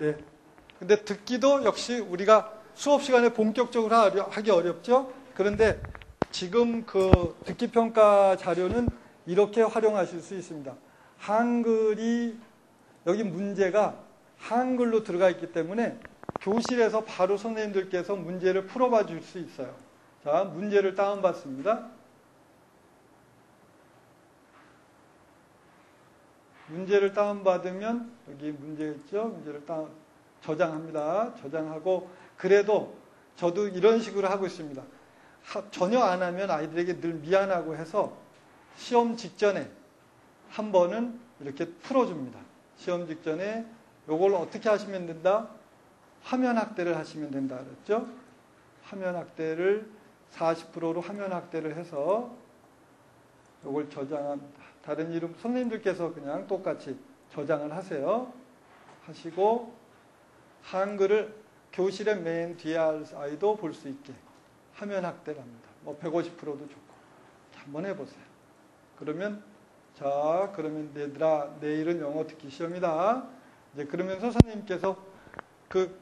네. 근데 듣기도 역시 우리가 수업 시간에 본격적으로 하기 어렵죠? 그런데 지금 그 듣기평가 자료는 이렇게 활용하실 수 있습니다. 한글이, 여기 문제가 한글로 들어가 있기 때문에 교실에서 바로 선생님들께서 문제를 풀어봐 줄 수 있어요. 자, 문제를 다운받습니다. 문제를 다운받으면 여기 문제 있죠? 문제를 저장합니다. 저장하고, 그래도 저도 이런 식으로 하고 있습니다. 전혀 안 하면 아이들에게 늘 미안하고 해서 시험 직전에 한 번은 이렇게 풀어줍니다. 시험 직전에 요걸 어떻게 하시면 된다? 화면 확대를 하시면 된다 그랬죠? 화면 확대를 40%로 화면 확대를 해서 요걸 저장합니다. 다른 이름 선생님들께서 그냥 똑같이 저장을 하세요. 하시고 한글을 교실의 맨 뒤에 아이도 볼 수 있게 화면 확대를 합니다. 뭐 150%도 좋고. 한번 해보세요. 그러면 그러면 얘들아 내일은 영어 듣기 시험이다. 이제 그러면서 선생님께서 그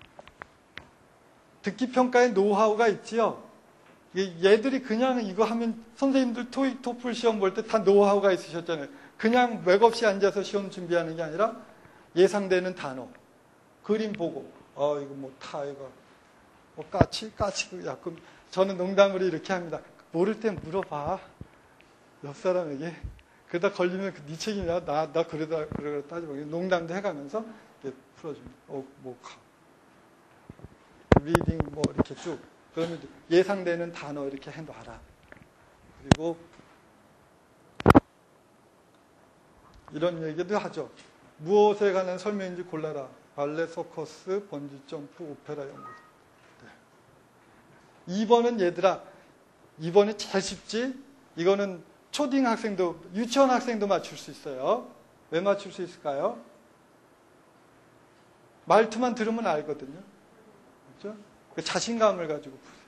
듣기 평가의 노하우가 있지요. 얘들이 그냥 이거 하면 선생님들 토익 토플 시험 볼 때 다 노하우가 있으셨잖아요. 그냥 맥없이 앉아서 시험 준비하는 게 아니라 예상되는 단어, 그림 보고 이거 뭐 다 이거 뭐 까치 약간 저는 농담으로 이렇게 합니다. 모를 땐 물어봐. 옆 사람에게. 그러다 걸리면 네 책임이야. 나 그러다 따지고 농담도 해가면서 이렇게 풀어줍니다. 리딩 뭐 이렇게 쭉. 그러면 예상되는 단어 이렇게 해놔라. 그리고 이런 얘기도 하죠. 무엇에 관한 설명인지 골라라. 발레, 서커스, 번지점프, 오페라 연구소. 네. 2번은 얘들아, 2번이 제일 쉽지? 이거는 초딩 학생도, 유치원 학생도 맞출 수 있어요. 왜 맞출 수 있을까요? 말투만 들으면 알거든요. 그렇죠? 그 자신감을 가지고 푸세요.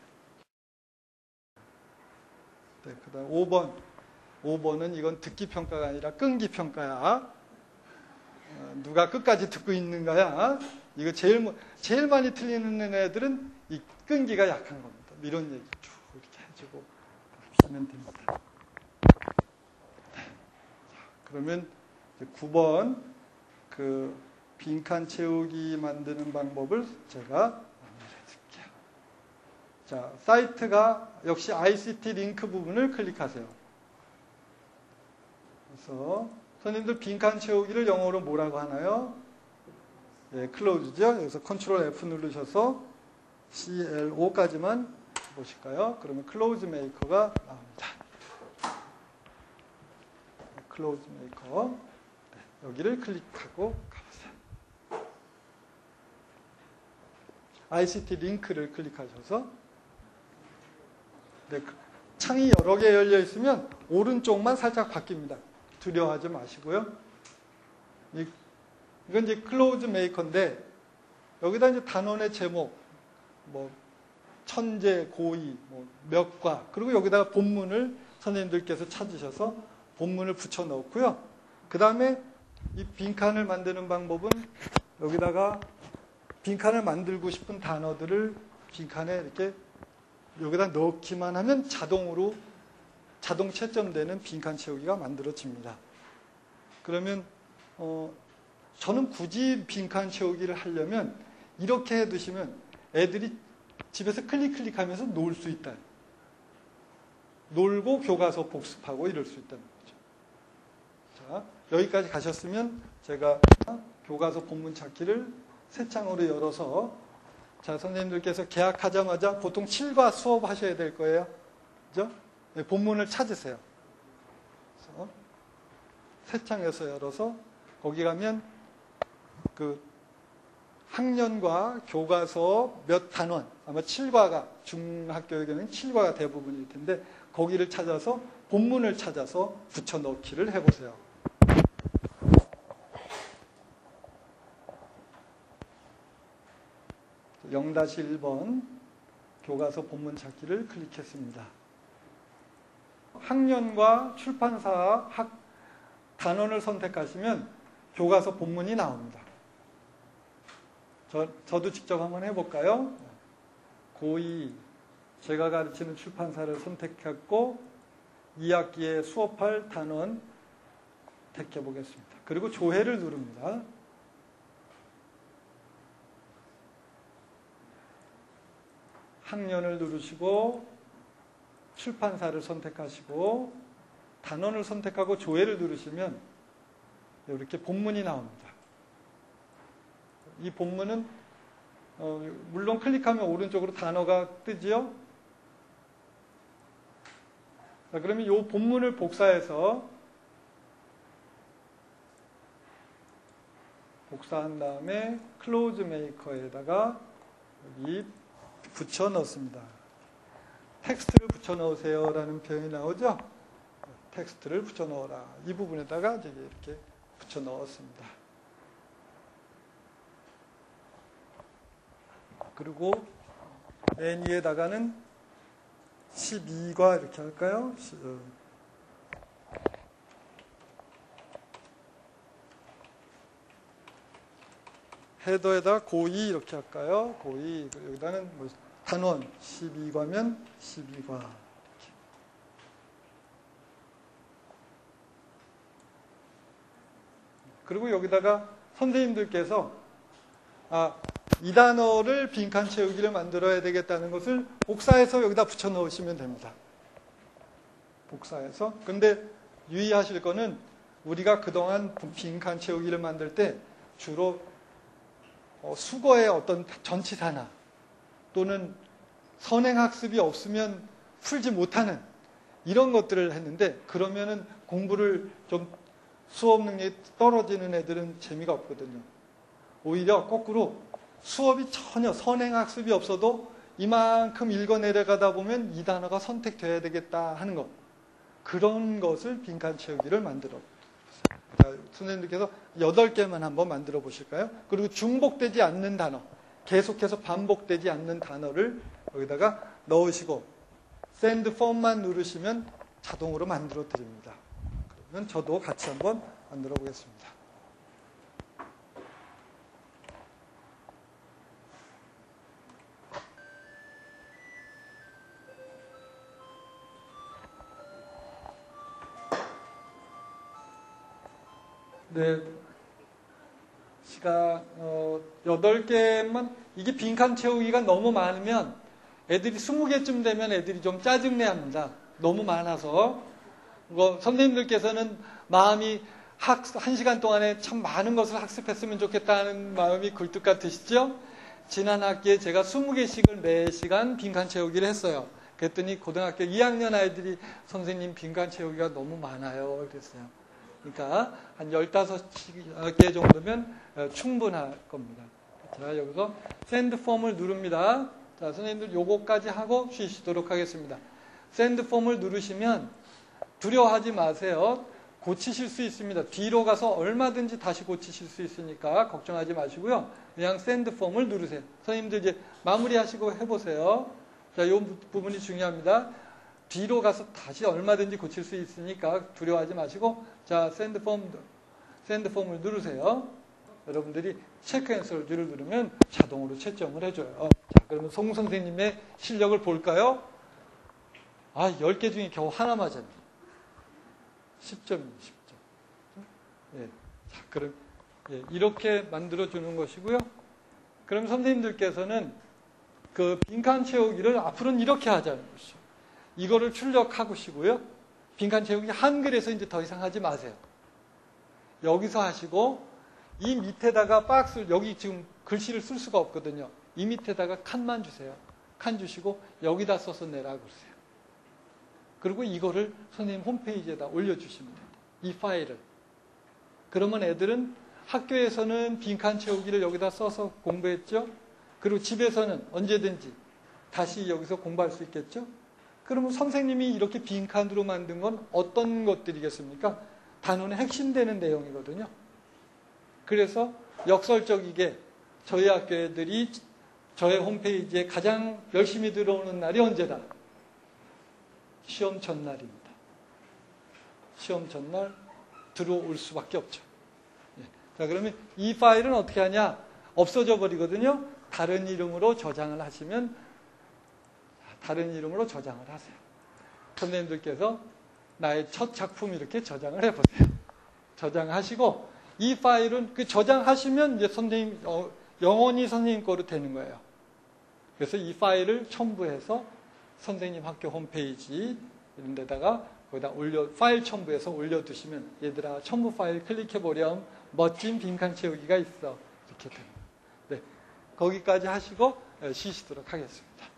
네, 그 다음 5번. 5번은 이건 듣기 평가가 아니라 끈기 평가야. 누가 끝까지 듣고 있는가야. 이거 제일 많이 틀리는 애들은 이 끈기가 약한 겁니다. 이런 얘기 쭉 이렇게 해주고 하면 됩니다. 네. 그러면 9번 그 빈칸 채우기 만드는 방법을 제가 자, 사이트가 역시 ICT 링크 부분을 클릭하세요. 그래서 선생님들 빈칸 채우기를 영어로 뭐라고 하나요? 예, 클로즈죠. 여기서 컨트롤 F 누르셔서 CLO까지만 보실까요? 그러면 클로즈 메이커가 나옵니다. 클로즈 메이커. 네, 여기를 클릭하고 가보세요. ICT 링크를 클릭하셔서 네, 창이 여러 개 열려 있으면 오른쪽만 살짝 바뀝니다. 두려워하지 마시고요. 이건 이제 클로즈 메이커인데 여기다 이제 단원의 제목, 뭐 천재, 고의, 뭐 몇과 그리고 여기다가 본문을 선생님들께서 찾으셔서 본문을 붙여 넣고요. 그 다음에 이 빈칸을 만드는 방법은 여기다가 빈칸을 만들고 싶은 단어들을 빈칸에 이렇게 여기다 넣기만 하면 자동 채점되는 빈칸 채우기가 만들어집니다. 그러면 저는 굳이 빈칸 채우기를 하려면 이렇게 해두시면 애들이 집에서 클릭하면서 놀 수 있다. 놀고 교과서 복습하고 이럴 수 있다는 거죠. 자, 여기까지 가셨으면 제가 교과서 본문 찾기를 새 창으로 열어서 자, 선생님들께서 개학하자마자 보통 7과 수업하셔야 될 거예요. 그죠? 네, 본문을 찾으세요. 그래서 새 창에서 열어서 거기 가면 그 학년과 교과서 몇 단원, 아마 7과가 중학교의 경우는 7과가 대부분일 텐데 거기를 찾아서 본문을 찾아서 붙여넣기를 해보세요. 0-1번 교과서 본문 찾기를 클릭했습니다. 학년과 출판사 단원을 선택하시면 교과서 본문이 나옵니다. 저도 직접 한번 해볼까요? 고2 제가 가르치는 출판사를 선택했고 2학기에 수업할 단원 택해 보겠습니다. 그리고 조회를 누릅니다. 학년을 누르시고 출판사를 선택하시고 단원을 선택하고 조회를 누르시면 이렇게 본문이 나옵니다. 이 본문은 물론 클릭하면 오른쪽으로 단어가 뜨지요. 자, 그러면 이 본문을 복사한 다음에 클로즈 메이커에다가 여기 붙여 넣습니다. 텍스트를 붙여 넣으세요 라는 표현이 나오죠. 텍스트를 붙여 넣어라. 이 부분에다가 이렇게 붙여 넣었습니다. 그리고 맨 위에다가는 12과 이렇게 할까요? 헤더에다 고2 이렇게 할까요? 고2 여기다는 단원 12과면 12과 그리고 여기다가 선생님들께서 이 단어를 빈칸 채우기를 만들어야 되겠다는 것을 복사해서 여기다 붙여 넣으시면 됩니다. 복사해서. 근데 유의하실 거는 우리가 그동안 빈칸 채우기를 만들 때 주로 수거의 어떤 전치사나 또는 선행학습이 없으면 풀지 못하는 이런 것들을 했는데 그러면은 공부를 좀 수업 능력이 떨어지는 애들은 재미가 없거든요. 오히려 거꾸로 수업이 전혀 선행학습이 없어도 이만큼 읽어 내려가다 보면 이 단어가 선택돼야 되겠다 하는 것. 그런 것을 빈칸 채우기를 만들어. 자, 선생님들께서 8개만 한번 만들어 보실까요? 그리고 중복되지 않는 단어, 계속해서 반복되지 않는 단어를 여기다가 넣으시고 Send Form만 누르시면 자동으로 만들어 드립니다. 그러면 저도 같이 한번 만들어 보겠습니다. 네, 시간 8개만 이게 빈칸 채우기가 너무 많으면 애들이 20개쯤 되면 애들이 좀 짜증내합니다. 너무 많아서 선생님들께서는 마음이 1시간 동안에 참 많은 것을 학습했으면 좋겠다는 마음이 굴뚝 같으시죠? 지난 학기에 제가 20개씩을 매 시간 빈칸 채우기를 했어요. 그랬더니 고등학교 2학년 아이들이 선생님 빈칸 채우기가 너무 많아요. 그랬어요. 그러니까 한 15개 정도면 충분할 겁니다. 자, 여기서 샌드 폼을 누릅니다. 자, 선생님들 요거까지 하고 쉬시도록 하겠습니다. 샌드 폼을 누르시면 두려워하지 마세요. 고치실 수 있습니다. 뒤로 가서 얼마든지 다시 고치실 수 있으니까 걱정하지 마시고요. 그냥 샌드 폼을 누르세요. 선생님들 이제 마무리하시고 해보세요. 자, 요 부분이 중요합니다. 뒤로 가서 다시 얼마든지 고칠 수 있으니까 두려워하지 마시고 자, 샌드 폼을 누르세요. 여러분들이 체크 앤서를 누르면 자동으로 채점을 해줘요. 자, 그러면 송 선생님의 실력을 볼까요? 10개 중에 겨우 하나 맞았네. 10점이에요, 10점. 예. 자, 그럼 이렇게 만들어주는 것이고요. 그럼 선생님들께서는 그 빈칸 채우기를 앞으로는 이렇게 하자는 것이죠. 이거를 출력하시고요. 빈칸 채우기 한글에서 이제 더 이상 하지 마세요. 여기서 하시고 이 밑에다가 박스를 여기 지금 글씨를 쓸 수가 없거든요. 이 밑에다가 칸만 주세요. 칸 주시고 여기다 써서 내라 그러세요. 그리고 이거를 선생님 홈페이지에다 올려주시면 돼요. 이 파일을. 그러면 애들은 학교에서는 빈칸 채우기를 여기다 써서 공부했죠. 그리고 집에서는 언제든지 다시 여기서 공부할 수 있겠죠. 그러면 선생님이 이렇게 빈칸으로 만든 건 어떤 것들이겠습니까? 단원의 핵심되는 내용이거든요. 그래서 역설적이게 저희 학교 애들이 저의 홈페이지에 가장 열심히 들어오는 날이 언제다? 시험 전날입니다. 시험 전날 들어올 수밖에 없죠. 자, 그러면 이 파일은 어떻게 하냐? 없어져 버리거든요. 다른 이름으로 저장을 하시면 다른 이름으로 저장을 하세요. 선생님들께서 나의 첫 작품 이렇게 저장을 해보세요. 저장하시고 이 파일은 그 저장하시면 이제 선생님 영원히 선생님 거로 되는 거예요. 그래서 이 파일을 첨부해서 선생님 학교 홈페이지 이런 데다가 거기다 파일 첨부해서 올려두시면 얘들아 첨부 파일 클릭해보렴 멋진 빈칸 채우기가 있어. 이렇게 됩니다. 네, 거기까지 하시고 쉬시도록 하겠습니다.